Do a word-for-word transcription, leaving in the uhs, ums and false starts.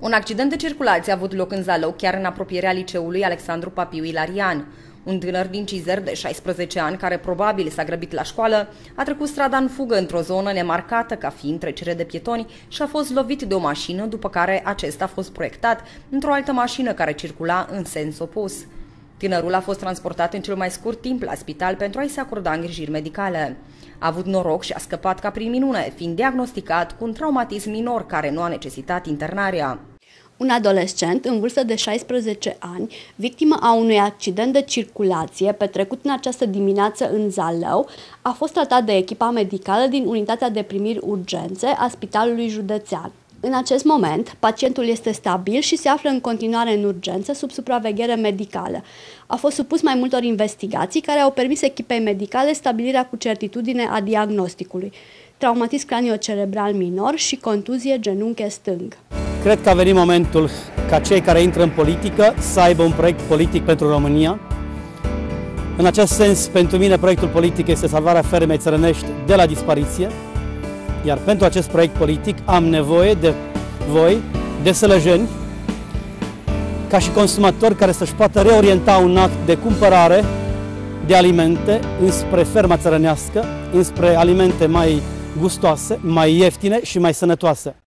Un accident de circulație a avut loc în Zalău, chiar în apropierea liceului Alexandru Papiu Ilarian. Un tânăr din Cizer de șaisprezece ani, care probabil s-a grăbit la școală, a trecut strada în fugă într-o zonă nemarcată ca fiind trecere de pietoni și a fost lovit de o mașină, după care acesta a fost proiectat într-o altă mașină care circula în sens opus. Tânărul a fost transportat în cel mai scurt timp la spital pentru a-i se acorda îngrijiri medicale. A avut noroc și a scăpat ca prin minune, fiind diagnosticat cu un traumatism minor care nu a necesitat internarea. Un adolescent în vârstă de șaisprezece ani, victimă a unui accident de circulație petrecut în această dimineață în Zalău, a fost tratat de echipa medicală din unitatea de primiri urgențe a Spitalului Județean. În acest moment, pacientul este stabil și se află în continuare în urgență sub supraveghere medicală. A fost supus mai multor investigații care au permis echipei medicale stabilirea cu certitudine a diagnosticului: traumatism craniocerebral minor și contuzie genunchi stâng. Cred că a venit momentul ca cei care intră în politică să aibă un proiect politic pentru România. În acest sens, pentru mine, proiectul politic este salvarea fermei țărănești de la dispariție, iar pentru acest proiect politic am nevoie de voi, de sălăjeni, ca și consumatori care să-și poată reorienta un act de cumpărare de alimente înspre ferma țărănească, înspre alimente mai gustoase, mai ieftine și mai sănătoase.